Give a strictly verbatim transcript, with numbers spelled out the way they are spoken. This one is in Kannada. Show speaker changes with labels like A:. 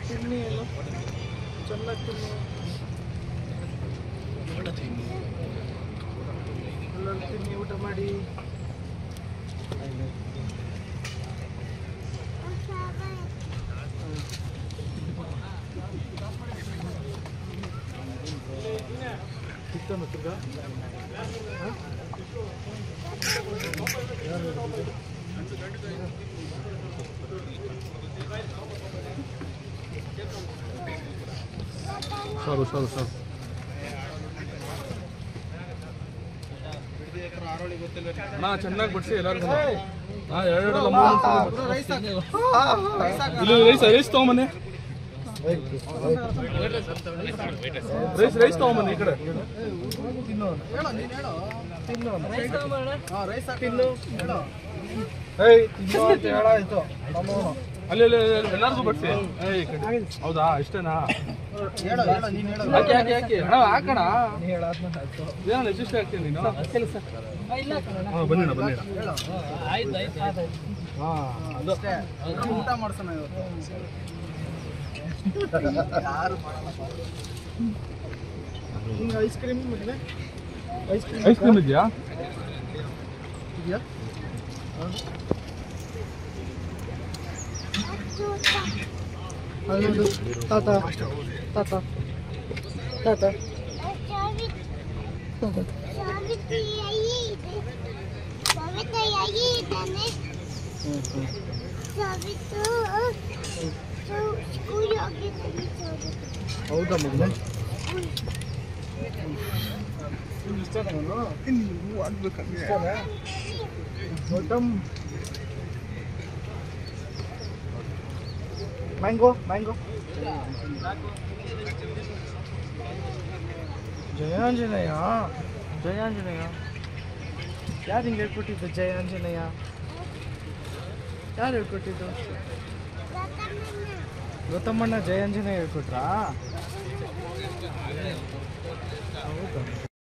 A: ತಿನ್ನಿ ಎಲ್ಲ ಚೆನ್ನಾಗಿ ತಿನ್ನು ಎಲ್ಲರೂ ತಿನ್ನಿ ಊಟ ಮಾಡಿ ತಿರ್ಗ ಸಾರು ಸಾರು ಸಾರು ನಾ ಚೆನ್ನಾಗಿ ಬಡಿಸಿ ಎಲ್ಲರಿಗೂ ಹಾ ಎರಡು ಇಲ್ಲಿ ರೈಸ್ ರೈಸ್ ತಗೊಂಬನ್ನಿ ರೈಸ್ ರೈಸ್ ತಗೊಂಬನ್ನಿ ಈ ಕಡೆ ತಿನ್ನು ತಿನ್ನು ತಿನ್ನು ಏಯ್ ತಿನ್ನು ಅಂತ ಹೇಳಾಯ್ತು ಅಲ್ಲಿ ಎಲ್ಲರಿಗೂ ಬಡಿಸಿ ಹೌದಾ ಇಷ್ಟೇನಾ ಯಾಕೆ ಯಾಕೆ ಯಾಕೆ ಅಣ್ಣ ಹಾಕೋಣ ಏನೋ ಎಷ್ಟೇ ಆಗ್ತೀನಿ ನೀನು ಹಾಂ ಬನ್ನಿ ಬನ್ನಿ ಹಾಂ ಊಟ ಮಾಡ್ಸೋಣ ಇವತ್ತು ಹಿಂಗೆ ice cream ice cream ice cream ಇದೆಯಾ ಇದೆಯಾ ತಾತ ತಾತ ತಾತ ಹೌದಾ ಮಗನ ಮ್ಯಾಂಗೋ ಮ್ಯಾಂಗೋ ಜಯಾಂಜನೇಯ ಜಯಾಂಜನೇಯ ಯಾರು ಹಿಂಗೆ ಹೇಳ್ಕೊಟ್ಟಿದ್ದು ಜಯಾಂಜನೇಯ ಯಾರು ಹೇಳ್ಕೊಟ್ಟಿದ್ದು ಗೌತಮಣ್ಣ ಜಯಾಂಜನೇಯ ಹೇಳ್ಕೊಟ್ರಾ ಹೌದಾ